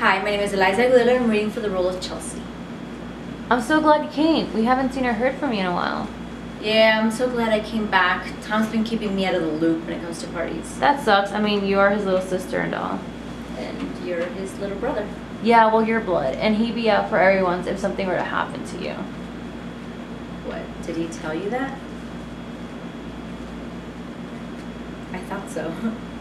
Hi, my name is Eliza Aguilera. I'm reading for the role of Chelsea. I'm so glad you came. We haven't seen or heard from you in a while. Yeah, I'm so glad I came back. Tom's been keeping me out of the loop when it comes to parties. That sucks. I mean, you are his little sister and all. And you're his little brother. Yeah, well, you're blood, and he'd be out for everyone's if something were to happen to you. What, did he tell you that? I thought so.